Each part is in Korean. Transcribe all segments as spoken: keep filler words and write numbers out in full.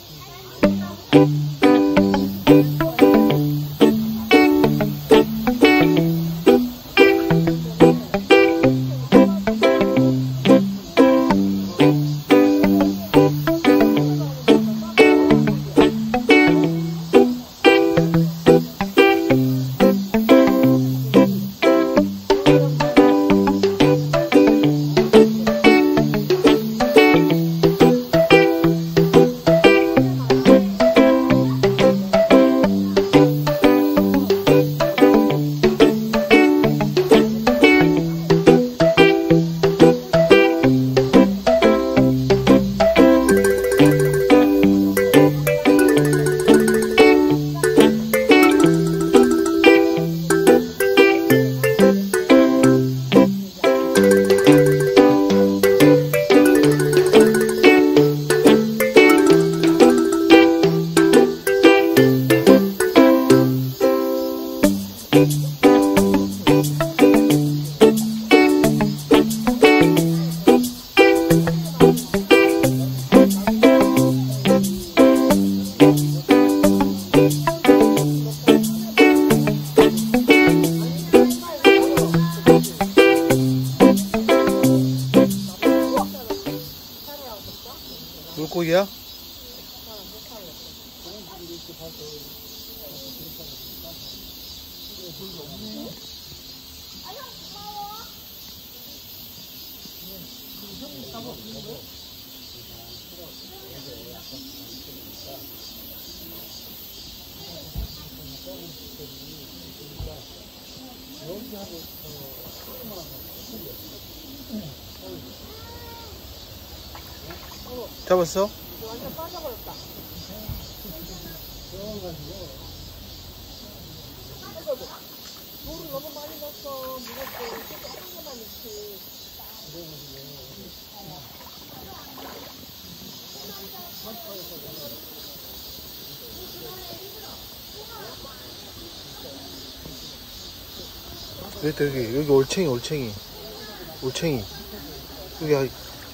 물고기야? 잡았어? 완전 빠져버렸다. 물을 너무 많이 넣었어. 무겁고 계속 한 개만 넣지. 여기 여기 여기 올챙이 올챙이 올챙이 여기.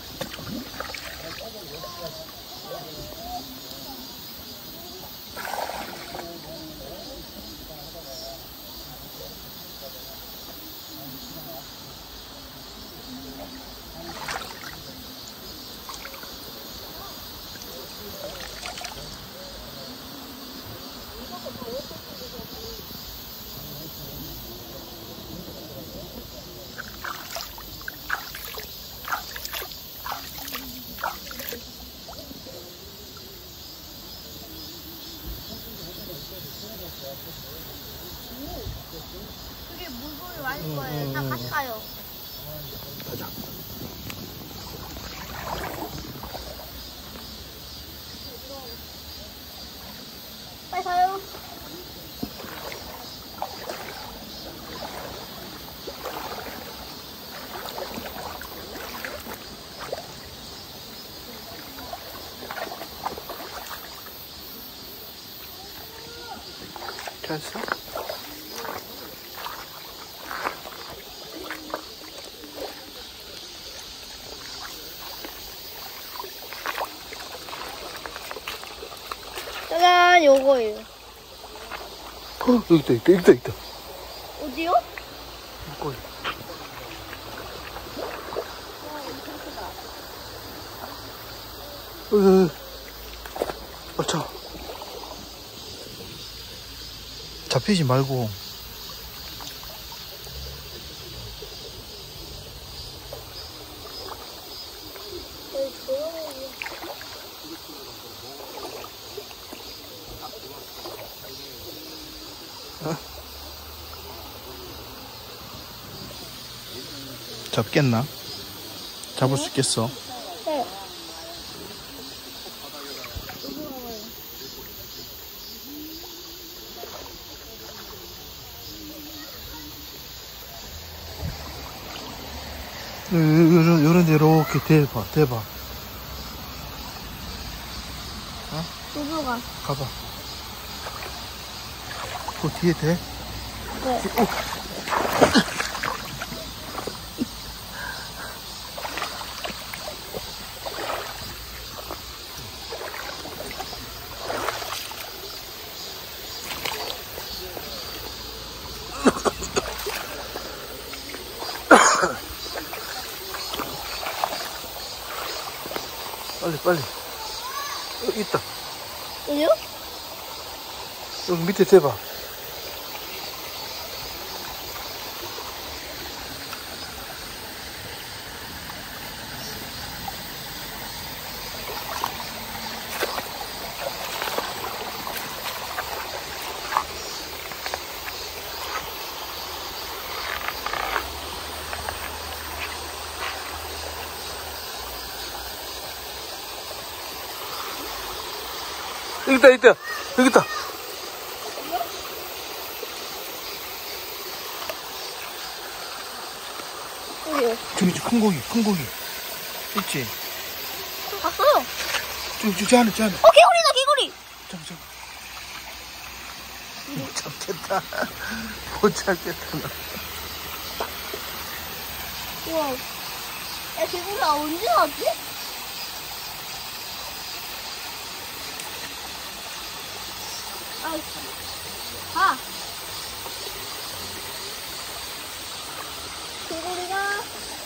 그게 물고기 많을 거예요. 다 같이 가요. 가자. 빨리 가요. 찾았어? 짜잔, 요거예요. 어, 여기 있다, 있다, 있다, 있다. 어디요? 물고기. 으, 어차. 잡히지 말고. 어? 잡겠나? 잡을 수 있겠어? 네. 요런, 요런 데 이렇게 대봐, 대봐. 어? 누구 가? 가봐. 그 뒤에 대? 네. 어. 빨리. 여기 있다. 어디요? 여기 밑에 대봐. 여기 있다, 있다. 여기 있다. 어디요? 저기, 저기 큰 고기, 큰 고기. 있지? 저 봤어요. 저기, 저기, 저 안에, 저 안에. 어, 개구리다, 개구리! 잠깐, 잠깐. 못 잡겠다. 못 잡겠다. 나. 우와. 야, 개구리가 언제 나왔지? 아이씨. 가! 개구리가.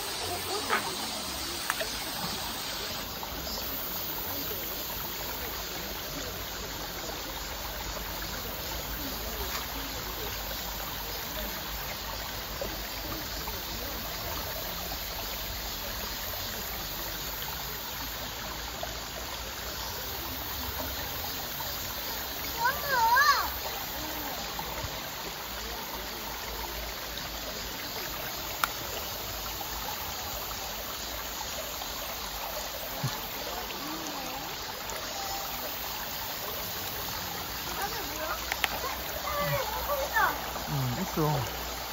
응, 있어.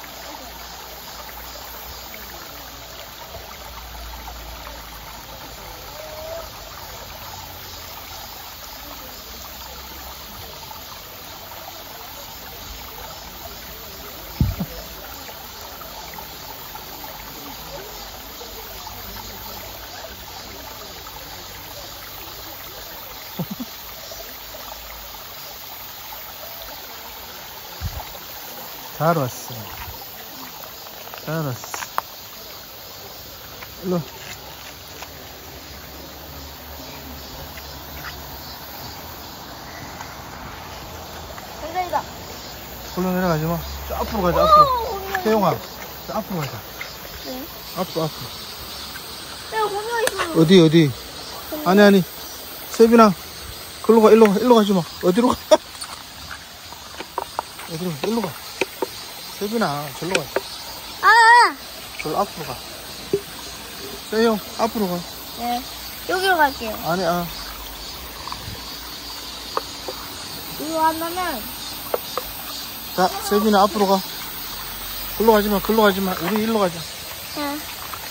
잘 왔어. 잘 왔어. 일로. 굉장히다. 올라 내려가지 마. 저 앞으로 가자, 앞으로. 오, 태용아, 저 앞으로 가자. 네. 앞으로, 앞으로. 야, 고기가 있어. 어디, 어디? 아니, 아니. 세빈아, 글로 가, 일로 가, 일로 가지 마. 어디로 가? 어디로 가, 일로 가. 세빈아, 절로 가. 아! 절로 앞으로 가. 세용, 앞으로 가. 네. 여기로 갈게요. 아니, 아. 이거 하면은, 자, 세빈아, 앞으로 가. 글로 가지 마, 글로 가지 마. 우리 일로 가자. 네.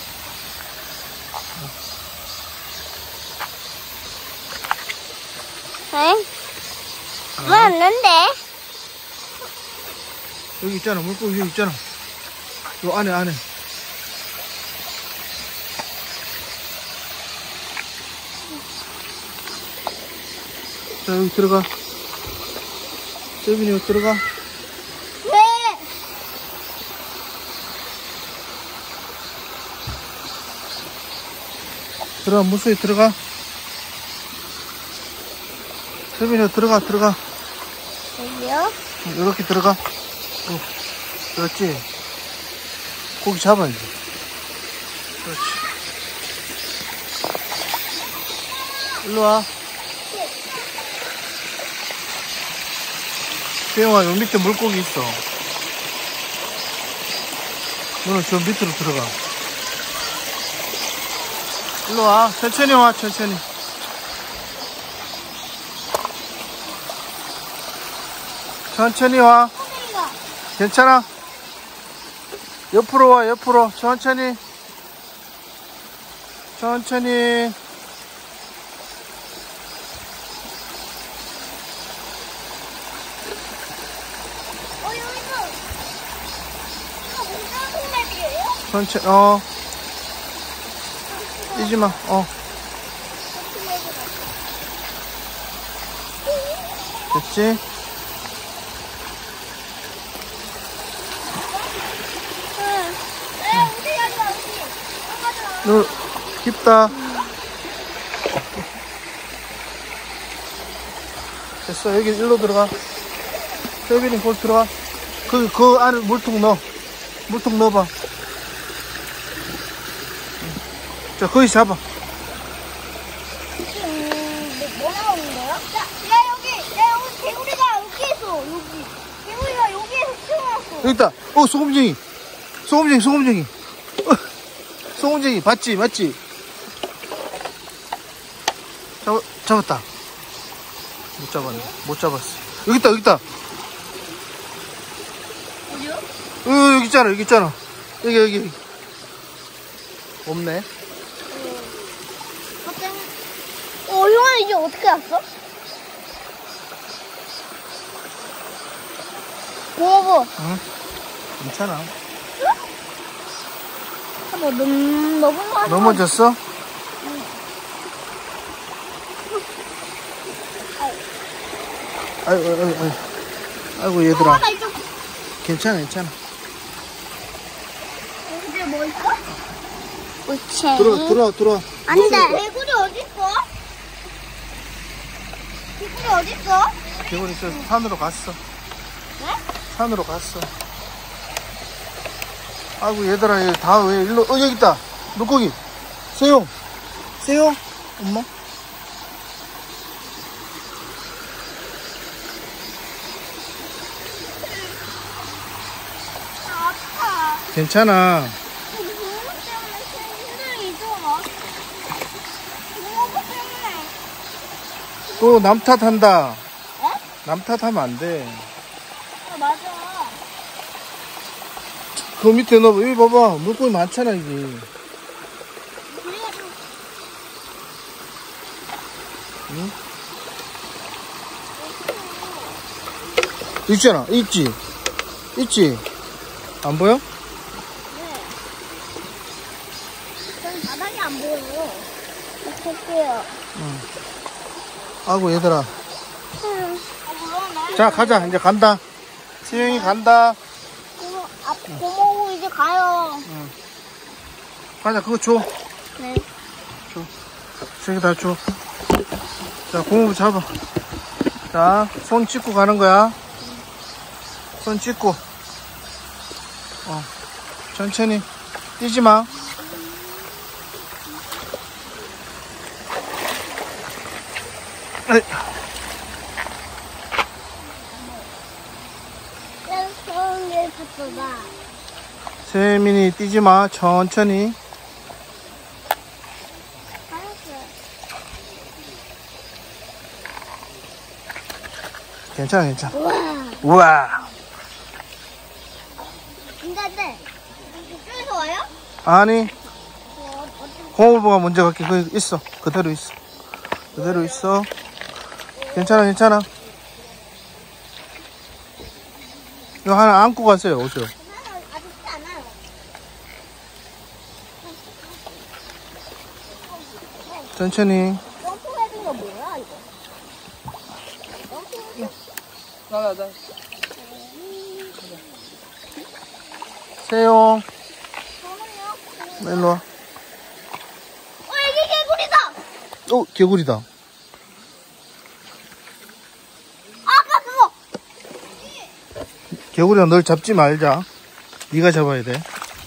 네? 왜 없는데? 여기 있잖아, 물고기 여기 있잖아. 요 안에, 안에. 자, 여기 들어가. 세빈이 여기 들어가. 네! 들어가, 물속에 들어가. 세빈이 여기 들어가, 들어가. 여기요? 이렇게 들어가. 어, 그렇지. 고기 잡아야지. 그렇지. 일로 와. 세영아, 요 밑에 물고기 있어. 너는 저 밑으로 들어가. 일로 와. 천천히 와, 천천히. 천천히 와. 선생님가 괜찮아. 옆으로 와, 옆으로. 천천히. 천천히. 어, 여기서. 이거 뭔가 손잡이에요? 천천히, 어. 뛰지 마, 어. 됐지? 응. 네, 어디 가자, 어디. 어, 가자. 너, 깊다. 됐어. 여기 일로 들어가. 세빈이 거기 들어가. 그, 그 안에 물통 넣어. 물통 넣어봐. 자, 거기 잡아. 음, 뭐 나오는 거야? 야, 야, 여기, 야, 여기 개구리가 여기 있어, 여기. 개구리가 여기에서 튀어나왔어. 여기 있다. 어, 소금쟁이. 소금쟁이, 소금쟁이. 어, 소금쟁이. 봤지? 맞지? 잡, 잡았다. 못 잡았네. 못 잡았어. 여기 있다, 여기 있다. 어디요? 어, 여기 있잖아, 여기 있잖아. 여기, 여기, 여기. 없네. 갑자기. 어, 형아, 이제 어떻게 왔어? 고마워. 응? 괜찮아. 뭐, 넘, 넘은 거 넘어졌어? 아이고, 아이고, 아이고. 아이고, 얘들아. 형아, 나 이쪽. 괜찮아, 괜찮아. 여기 뭐 있어? 우체. 들어와, 들어와, 들어와. 안 돼. 개구리 어디 있어? 개구리 어디 있어? 개구리 저 산으로 갔어. 네? 산으로 갔어. 아이고, 얘들아, 얘 다 왜 일로, 어, 여기 있다. 물고기. 새용. 새용? 엄마? 아파. 괜찮아. 고무 때문에 힘들이 있어. 고무 때문에. 또 남 탓한다. 어? 남 탓하면 안 돼. 아, 맞아. 그 밑에 넣어봐. 여기 봐봐. 물고기 많잖아, 이게. 그래가지고. 응? 있잖아. 있지? 있지? 안 보여? 네. 저는 바닥이 안 보여요. 볼게요. 응. 아이고, 얘들아. 응. 아, 물론 자, 가자. 이제 간다. 세영이 간다. 고모, 아, 고모고 이제 가요. 응. 가자, 그거 줘. 네. 줘. 세영이 다 줘. 자, 고무부 잡아. 자, 손 찢고 가는 거야. 손 찢고. 어. 천천히. 뛰지 마. 에이. 난 서울에 갔어봐. 세민이 뛰지 마. 천천히. 알았어. 괜찮아, 괜찮아. 우와. 우와. 근데, 이쪽에서 와요? 아니, 어, 어떻게. 고무부가 먼저 갈게. 거기 있어. 그대로 있어. 그대로 있어. 괜찮아, 괜찮아. 이거 하나 안고 가세요. 오세요. 나는 아직 쉽지 않아요. 천천히. 점프해준 거 뭐야, 이거? 점프해준 나가, 나. 세용. 저는요? 일로 와. 어, 이게 개구리다! 어, 개구리다. 아까 그거! 개구리가 널 잡지 말자. 네가 잡아야 돼.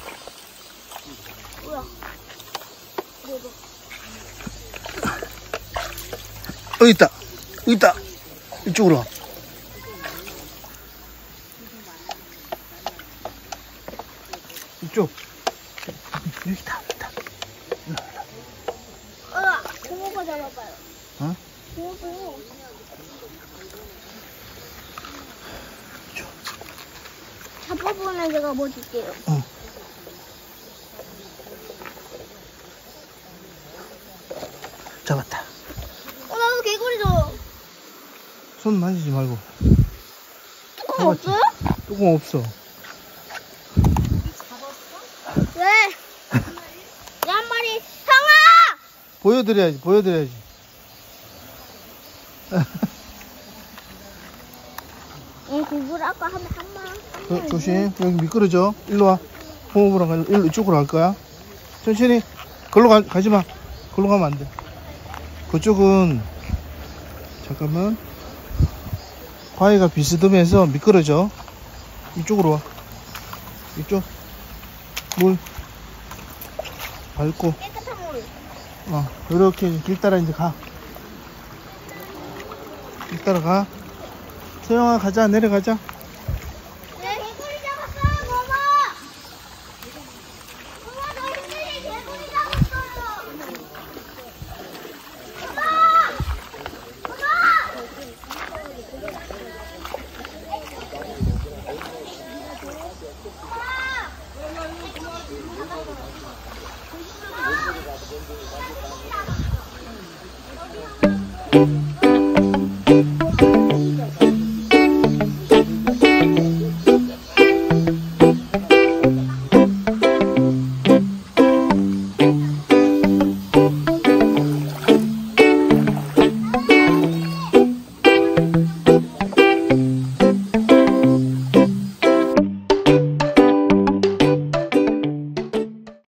뭐야? 뭐야? 여기 있다. 여기 있다. 이쪽으로 와. 이쪽. 여기 있다. 여기 있다. 어, 고모가 잡아봐요. 어? 고모고. 잡아보면 제가 뭐 줄게요. 어. 잡았다. 어, 나도 개구리 줘. 손 만지지 말고. 뚜껑 잡았지? 없어요? 뚜껑 없어. 왜? 야, 한 마리. 형아! 보여드려야지. 보여드려야지. 응, 개구리 아까 한, 한 마, 한 어, 마리. 조심. 여기 미끄러져. 일로 와. 고모부랑 가. 일로 이쪽으로 갈 거야. 천천히. 걸로 가, 가지 마. 걸로 가면 안 돼. 그쪽은 잠깐만. 바위가 비스듬해서 미끄러져. 이쪽으로 와. 이쪽. 물. 밟고. 깨끗한 물. 어, 이렇게 길 따라 이제 가. 길 따라 가. 소영아, 가자. 내려가자.